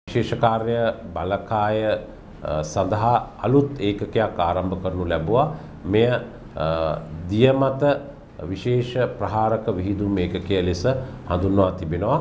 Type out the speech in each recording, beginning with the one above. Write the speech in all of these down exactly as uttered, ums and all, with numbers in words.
විශේෂ කාර්ය බලකාය සඳහා අලුත් ඒකකයක් ආරම්භ කරනු ලැබුවා. මෙය දිය මත විශේෂ ප්‍රහාරක විහිදුම් ඒකකය ලෙස හඳුන්වා තිබෙනවා.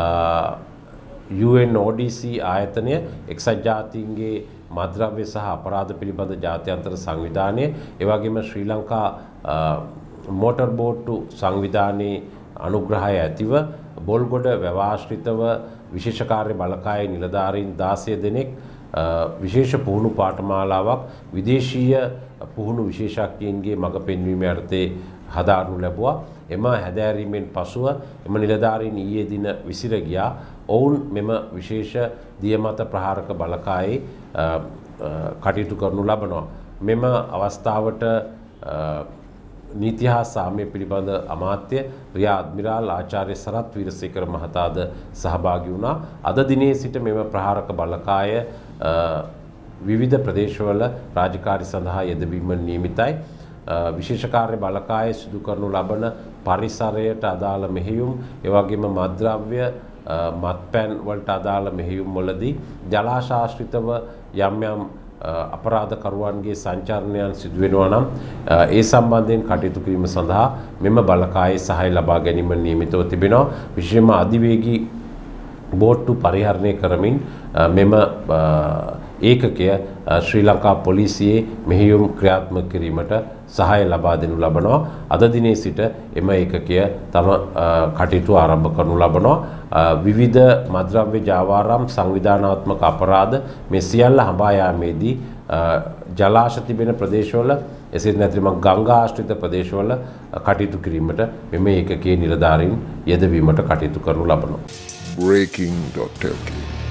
U N O D C ආයතනය එක්සත් ජාතීන්ගේ මද්‍රව්‍ය සහ අපරාධ පිළිබඳ ජාත්‍යන්තර සංවිධානය, ඒ වගේම ශ්‍රී ලංකා මෝටර් බෝට්ටු සංවිධානයේ අනුග්‍රහය ඇතිව බොල්ගොඩ වැවාශ්‍රිතව විශේෂ කාර්ය බලකායේ නිලධාරීන් දාසය දෙනෙක් විශේෂ පුහුණු පාඨමාලාවක් විදේශීය පුහුණු විශේෂඥයින්ගේ මඟ පෙන්වීම යටතේ හදාරනු ලැබුවා. එම හැදෑරීමෙන් පසුව එම නිලධාරීන් ඊයේ දින විසිර ගියා. ඔවුන් මෙම විශේෂ දියමත ප්‍රහාරක බලකායේ කටයුතු කරනු ලබනවා. මෙම අවස්ථාවට නීති හා සාමය පිළිබඳ අමාත්‍ය රියා අද්මිරාල් ආචාර්ය සරත් වීරසේකර මහතාද සහභාගී වුණා. අද දිනේ සිට මෙම ප්‍රහාරක බලකාය විවිධ ප්‍රදේශවල රාජකාරී සඳහා යෙදවීම නියමිතයි. විශේෂ කාර්ය බලකාය සිදු කරනු ලබන පරිසරයට අදාළ මෙහෙයුම්, ඒ වගේම මත්ද්‍රව්‍ය මත්පැන් වලට අදාළ මෙහෙයුම් වලදී ජලාශාශ්‍රිතව යම් යම් අපරාධකරුවන්ගේ සංචාරණයන් සිදු වෙනවා නම් ඒ සම්බන්ධයෙන් කටයුතු කිරීම සඳහා මෙම බලකායේ සහාය ලබා ගැනීම නියමිතව තිබෙනවා. විශේෂයෙන්ම අධිවේගී බෝට්ටු පරිහරණය කරමින් මෙම ඒකකය ශ්‍රී ලංකා පොලිසියේ මෙහෙයුම් ක්‍රියාත්මක කිරීමට සහාය ලබා දෙනු ලබනවා. අද දිනේ සිට එම ඒකකය තම කටයුතු ආරම්භ කරනු ලබනවා. විවිධ මද්‍රව්‍ය ජාවාරම් සංවිධානාත්මක අපරාධ මේ සියල්ල හඹා යාමේදී ජලාශ තිබෙන ප්‍රදේශවල, එසේත් නැත්නම් ගංගා ආශ්‍රිත ප්‍රදේශවල කටයුතු කිරීමට මෙම ඒකකයේ නිලධාරීන් යෙදවීමට කටයුතු කරනු ලබනවා. breaking dot L K